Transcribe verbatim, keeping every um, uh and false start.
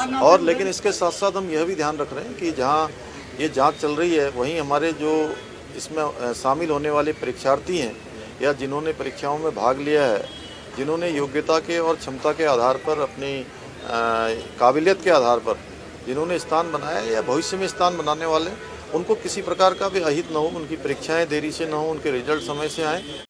और लेकिन इसके साथ साथ हम यह भी ध्यान रख रहे हैं कि जहाँ ये जांच चल रही है वहीं हमारे जो इसमें शामिल होने वाले परीक्षार्थी हैं या जिन्होंने परीक्षाओं में भाग लिया है, जिन्होंने योग्यता के और क्षमता के आधार पर अपनी काबिलियत के आधार पर जिन्होंने स्थान बनाया या भविष्य में स्थान बनाने वाले, उनको किसी प्रकार का भी अहित न हो, उनकी परीक्षाएं देरी से न हो, उनके रिजल्ट समय से आएँ।